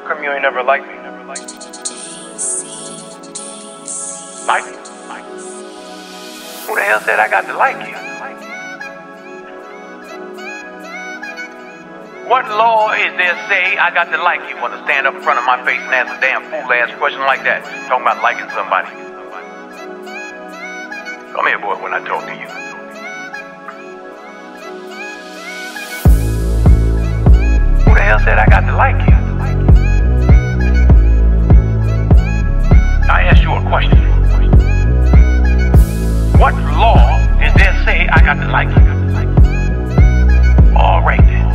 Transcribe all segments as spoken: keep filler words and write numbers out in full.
come you ain't never liked me? Like me? Who the hell said I got to like you? What law is there say I got to like you? Want to stand up in front of my face and ask a damn fool-ass question like that? Talking about liking somebody. Come here, boy, when I talk to you. Who the hell said I got to like you? I asked you a question. What law is there say I got to like you? All right then.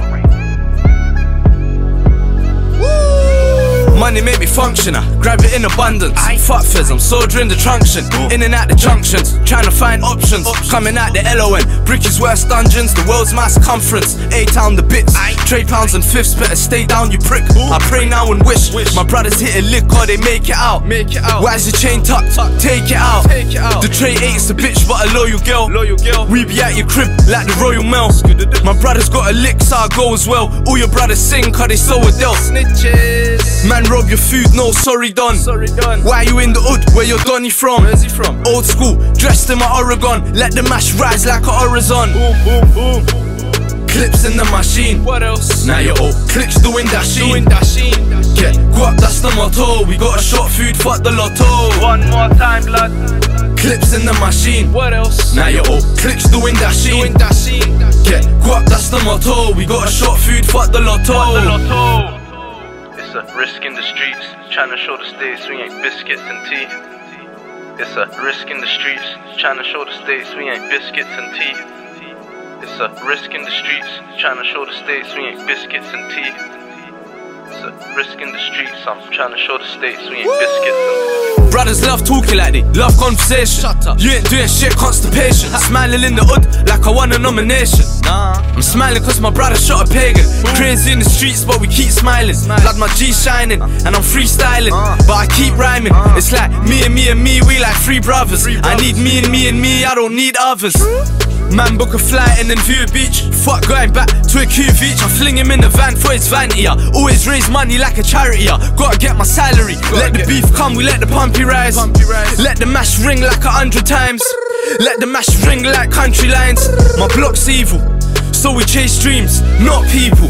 Money make me function, I grab it in abundance. Fuck fizz, I'm soldiering the trunction. In and out the junctions, trying to find options. Coming out the L O N, Bricky's worst dungeons. The world's my circumference, A-town the bits. Trade pounds and fifths, better stay down you prick. I pray now and wish my brothers hit a lick or they make it out. Why is the chain tucked? Take it out. The tray eight's a bitch but a loyal girl. We be at your crib like the Royal Mail. My brothers got a lick so I go as well. All your brothers sing cause they so Adele. Snitches. Man rob your food, no sorry done. Sorry done. Why you in the hood? Where your Donny from? Where's he from? Old school, dressed in my Oregon. Let the mash rise like a horizon. Boom, boom, boom. Clips in the machine. What else? Now you're all clicks doing that sheen. Doing that sheen. Get guap, that's the motto. We got a short food, fuck the lotto. One more time, blood. Clips in the machine. What else? Now you're all clicks doing that sheen. Doing that sheen. Get guap, that's the motto. We got a short food, fuck the lotto. Fuck the lotto. It's a risk in the streets, trying to show the states we ain't biscuits and tea. It's a risk in the streets, trying to show the states we ain't biscuits and tea. It's a risk in the streets, trying to show the states we ain't biscuits and tea. It's a risk in the streets, I'm trying to show the states we ain't biscuits and tea. Brothers love talking like they love conversation. Shut up. You ain't doing shit, constipation. Smiling in the hood like I won a nomination. Nah, I'm smiling cause my brother shot a pagan. Crazy in the streets but we keep smiling. Blood my G shining and I'm freestyling, but I keep rhyming. It's like me and me and me, we like three brothers. I need me and me and me, I don't need others. Man book a flight and then view a beach. Fuck going back to a Q V each. I fling him in the van for his vanity. I always raise money like a charity. I gotta get my salary. Let the beef come, we let the pumpy rise. Let the mash ring like a hundred times. Let the mash ring like country lines. My block's evil, so we chase dreams, not people.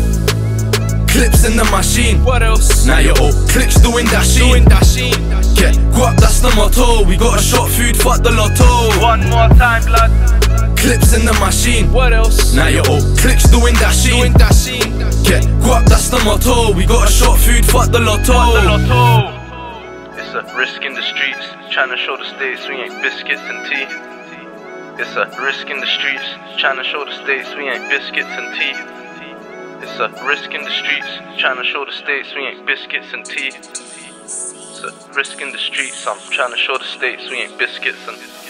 Clips in the machine. What else? Now you're all clicks doing that sheen. Get guap, that's the motto. We got a short food, fuck the lotto. One more time, blood. Clips in the machine. What else? Now you're all clicks doing that sheen. Get guap, that's the motto. We got a short food, fuck the lotto. Fuck the lotto. It's a risk in the streets, trying to show the states we ain't biscuits and tea. It's a risk in the streets, trying to show the states we ain't biscuits and tea. It's a risk in the streets, trying to show the states we ain't biscuits and tea. It's a risk in the streets, I'm trying to show the states we ain't biscuits and